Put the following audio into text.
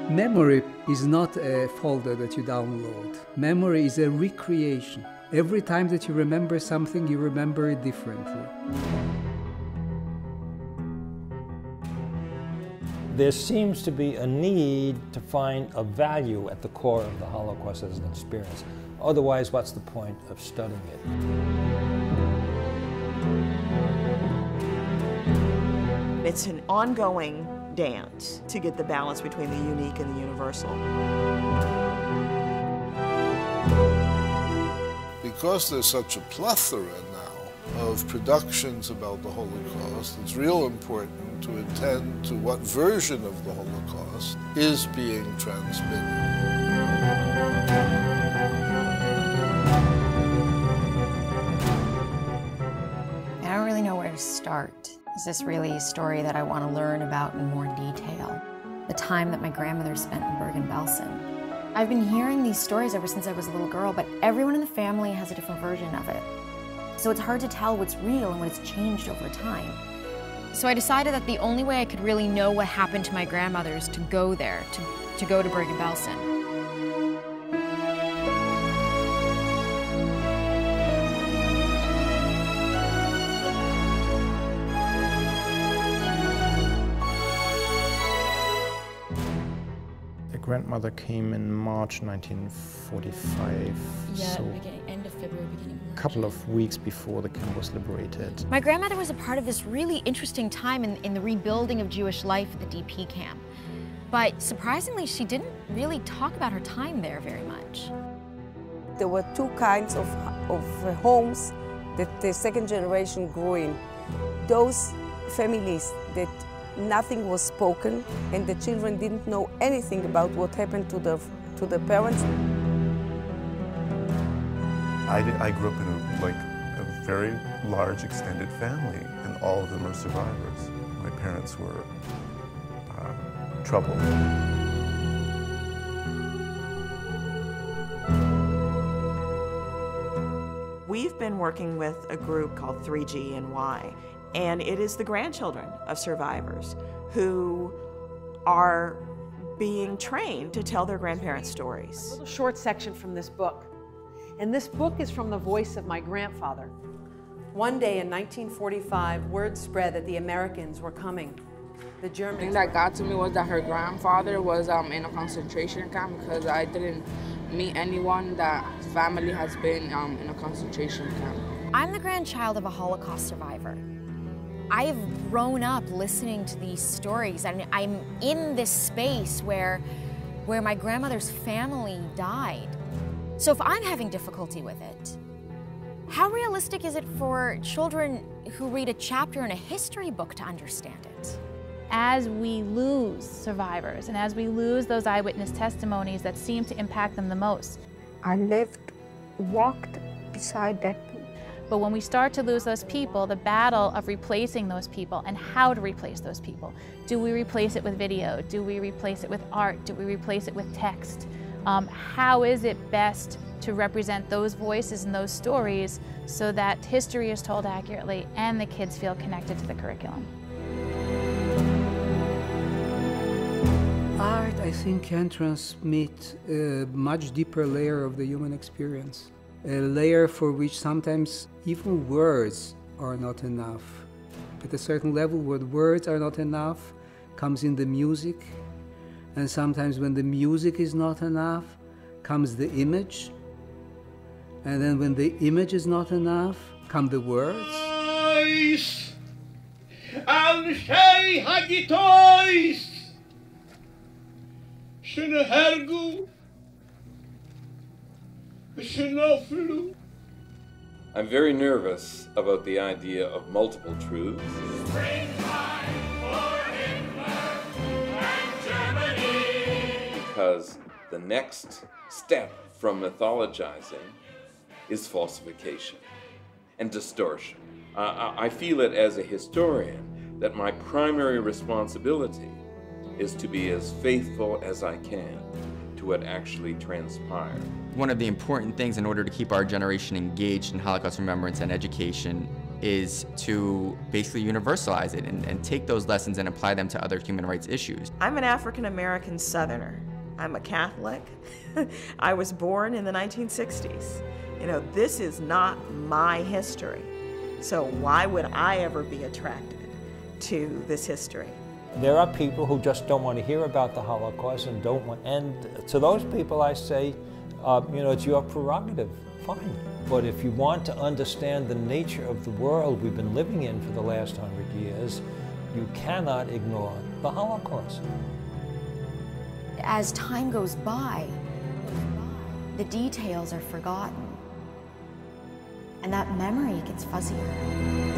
Memory is not a folder that you download. Memory is a recreation. Every time that you remember something, you remember it differently. There seems to be a need to find a value at the core of the Holocaust as an experience. Otherwise, what's the point of studying it? It's an ongoing dance to get the balance between the unique and the universal. Because there's such a plethora now of productions about the Holocaust, it's real important to attend to what version of the Holocaust is being transmitted. I don't really know where to start. Is this really a story that I want to learn about in more detail? The time that my grandmother spent in Bergen-Belsen. I've been hearing these stories ever since I was a little girl, but everyone in the family has a different version of it. So it's hard to tell what's real and what has changed over time. So I decided that the only way I could really know what happened to my grandmother is to go there, to go to Bergen-Belsen. Grandmother came in March 1945. Yeah, so end of February, beginning of March. A couple of weeks before the camp was liberated. My grandmother was a part of this really interesting time in the rebuilding of Jewish life at the DP camp. But surprisingly, she didn't really talk about her time there very much. There were two kinds of homes that the second generation grew in. Those families that nothing was spoken and the children didn't know anything about what happened to the parents. I grew up in a very large extended family, and all of them are survivors. My parents were troubled. We've been working with a group called 3G&Y, and it is the grandchildren of survivors who are being trained to tell their grandparents' stories. A little short section from this book. And this book is from the voice of my grandfather. One day in 1945, word spread that the Americans were coming. The Germans... The thing that got to me was that her grandfather was in a concentration camp, because I didn't meet anyone that family has been in a concentration camp. I'm the grandchild of a Holocaust survivor. I've grown up listening to these stories, and I'm in this space where my grandmother's family died. So if I'm having difficulty with it, how realistic is it for children who read a chapter in a history book to understand it? As we lose survivors and as we lose those eyewitness testimonies that seem to impact them the most. I walked beside that. But when we start to lose those people, the battle of replacing those people and how to replace those people. Do we replace it with video? Do we replace it with art? Do we replace it with text? How is it best to represent those voices and those stories so that history is told accurately and the kids feel connected to the curriculum? Art, I think, can transmit a much deeper layer of the human experience. A layer for which sometimes even words are not enough. At a certain level, where words are not enough, comes in the music. And sometimes when the music is not enough, comes the image. And then when the image is not enough, come the words. I'm very nervous about the idea of multiple truths. Because the next step from mythologizing is falsification and distortion. I feel it as a historian that my primary responsibility is to be as faithful as I can to what actually transpired. One of the important things in order to keep our generation engaged in Holocaust remembrance and education is to basically universalize it and take those lessons and apply them to other human rights issues. I'm an African-American Southerner. I'm a Catholic. I was born in the 1960s. You know, this is not my history. So why would I ever be attracted to this history? There are people who just don't want to hear about the Holocaust and don't want, and to those people I say, you know, it's your prerogative, fine. But if you want to understand the nature of the world we've been living in for the last 100 years, you cannot ignore the Holocaust. As time goes by, the details are forgotten, and that memory gets fuzzier.